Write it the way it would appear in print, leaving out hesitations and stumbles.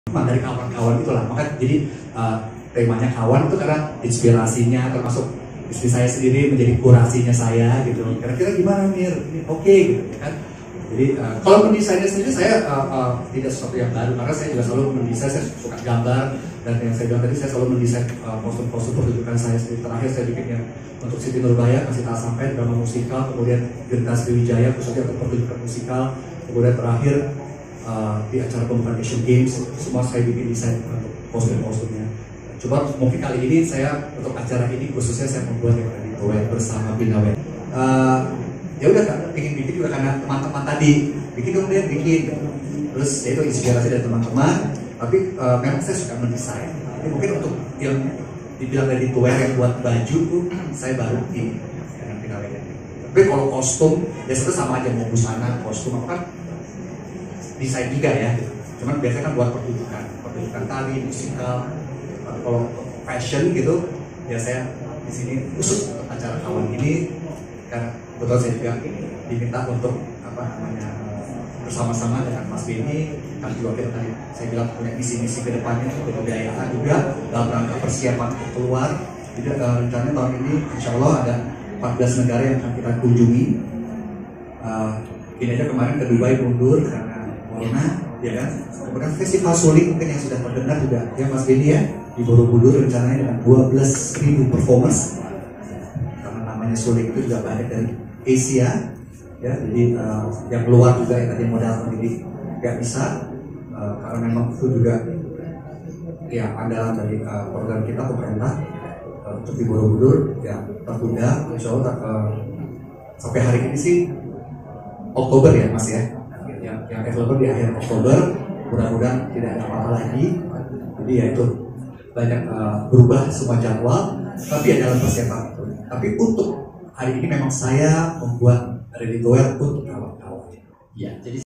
dari kawan-kawan itulah. Maka jadi temanya kawan itu karena inspirasinya, termasuk istri saya sendiri menjadi kurasinya saya gitu. Kira-kira gimana Mir? Oke gitu kan. Jadi kalau mendesainnya sendiri saya tidak sesuatu yang baru, karena saya juga selalu mendesain, saya suka gambar, dan yang saya bilang tadi saya selalu mendesain kostum-kostum pertunjukan saya sendiri. Terakhir saya bikinnya untuk Siti Nurbaya, Kasih Tak Sampai, drama musikal, kemudian Genta Sriwijaya khususnya untuk pertunjukan musikal, kemudian terakhir di acara pembukaan Asian Games, semua saya bikin desain untuk kostum-kostumnya. Coba mungkin kali ini saya untuk acara ini khususnya saya membuat yang tadi bersama Binawen. Ya udah kan, pengen bikin juga karena teman-teman tadi bikin dong deh, bikin. Terus ya itu inspirasi dari teman-teman. Tapi memang saya suka mendesain. Jadi mungkin untuk yang dibilang dari wear yang buat baju tuh saya baru ini dengan Binawen. Tapi kalau kostum ya sebenarnya sama aja, mau busana, kostum apa kan desain juga ya. Cuman biasanya kan buat pertunjukan tari, musikal. Kalau fashion gitu ya saya di sini khusus untuk acara kawan ini karena betul saya juga diminta untuk bersama-sama dengan Mas Benny, kan juga kita tadi saya bilang punya misi-misi kedepannya untuk kebudayaan juga dalam rangka persiapan untuk keluar. Jadi rencananya tahun ini insya Allah ada 14 negara yang akan kita kunjungi. Ini aja kemarin ke Dubai mundur karena corona, ya kan. Kemudian festival suling mungkin yang sudah terdengar juga ya Mas Benny ya, di Borobudur rencananya dengan 12.000 performers. Karena namanya suling itu juga banyak dari Asia ya, jadi yang keluar juga yang tadi modal sendiri nggak bisa karena memang itu juga ya andalan dari program kita pemerintah untuk di Borobudur ya tertunda. Insya Allah sampai hari ini sih Oktober ya Mas ya, yang developer di akhir Oktober, mudah-mudahan tidak ada apa-apa lagi. Jadi ya itu banyak berubah semua jadwal, tapi ya dalam persiapan itu. Tapi untuk hari ini memang saya membuat ready to wear untuk kawan-kawan. Ya, jadi